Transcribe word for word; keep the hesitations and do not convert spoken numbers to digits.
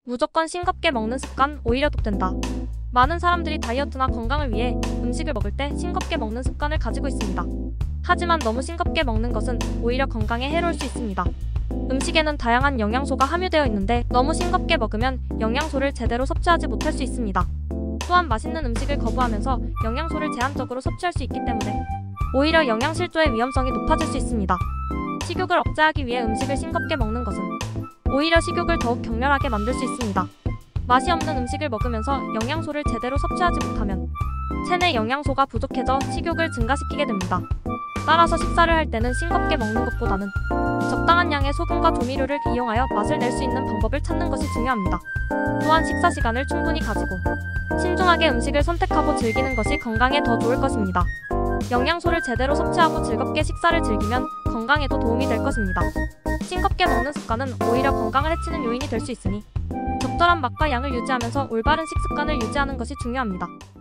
무조건 싱겁게 먹는 습관 오히려 독된다. 많은 사람들이 다이어트나 건강을 위해 음식을 먹을 때 싱겁게 먹는 습관을 가지고 있습니다. 하지만 너무 싱겁게 먹는 것은 오히려 건강에 해로울 수 있습니다. 음식에는 다양한 영양소가 함유되어 있는데 너무 싱겁게 먹으면 영양소를 제대로 섭취하지 못할 수 있습니다. 또한 맛있는 음식을 거부하면서 영양소를 제한적으로 섭취할 수 있기 때문에 오히려 영양실조의 위험성이 높아질 수 있습니다. 식욕을 억제하기 위해 음식을 싱겁게 먹는 것은 오히려 식욕을 더욱 격렬하게 만들 수 있습니다. 맛이 없는 음식을 먹으면서 영양소를 제대로 섭취하지 못하면 체내 영양소가 부족해져 식욕을 증가시키게 됩니다. 따라서 식사를 할 때는 싱겁게 먹는 것보다는 적당한 양의 소금과 조미료를 이용하여 맛을 낼 수 있는 방법을 찾는 것이 중요합니다. 또한 식사 시간을 충분히 가지고 신중하게 음식을 선택하고 즐기는 것이 건강에 더 좋을 것입니다. 영양소를 제대로 섭취하고 즐겁게 식사를 즐기면 건강에도 도움이 될 것입니다. 싱겁게 먹는 습관은 오히려 건강을 해치는 요인이 될 수 있으니 적절한 맛과 양을 유지하면서 올바른 식습관을 유지하는 것이 중요합니다.